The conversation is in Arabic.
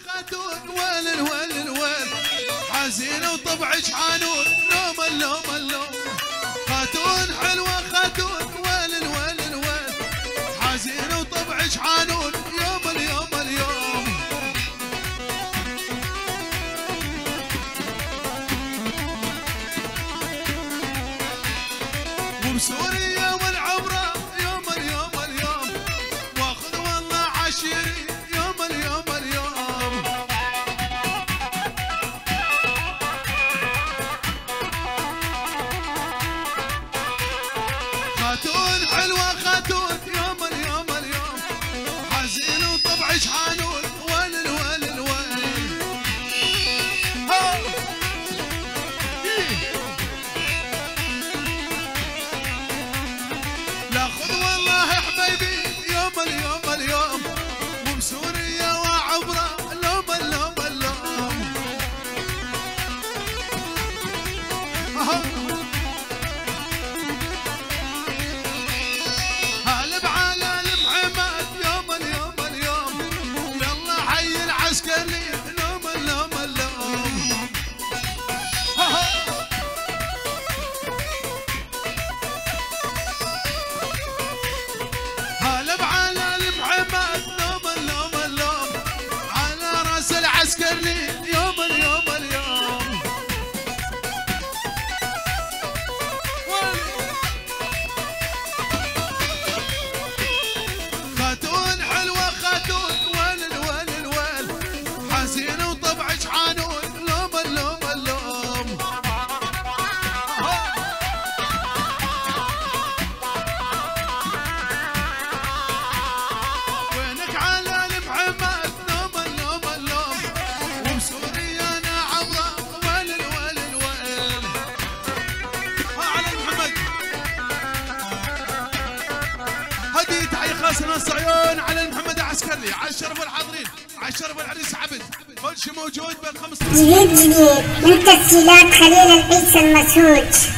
خاتون ويل الويل الويل حزينة وطبعش حانون لوم اللوم اللوم خاتون حلوة خاتون ويل الويل الويل حزينة وطبعش حانون يوم اليوم اليوم وبسوريا والعمرة يوم اليوم اليوم واخذ والله عشيري يوم اليوم اليوم خاتون حلوة خاتون يوم اليوم اليوم حزين وطبعش حانون ويل الويل الويل لا خذ والله حبيبي يوم اليوم اليوم وبسوريا وعبرة اللوم اللوم اللوم هالب على المحمد يوم اليوم اليوم يلا حي العسكري اللوم اللوم اللوم هالب على المحمد لوم اللوم اللوم على راس العسكري يوم اليوم اليوم خاتون حلوة خاتون ويل الويل الويل حزينة وطبعش حانون لوم اللوم اللوم وينك على المحمد لوم اللوم اللوم وبسوريا انا عبرة ويل الويل الويل على المحمد هدي تحية خاصة ناس عيون على المحمد عسكري على الشرف والحاضرين على الشرف والعريس عبد كل شيء موجود بين 15 جديد من تسجيلات خليل العيسى المسعود.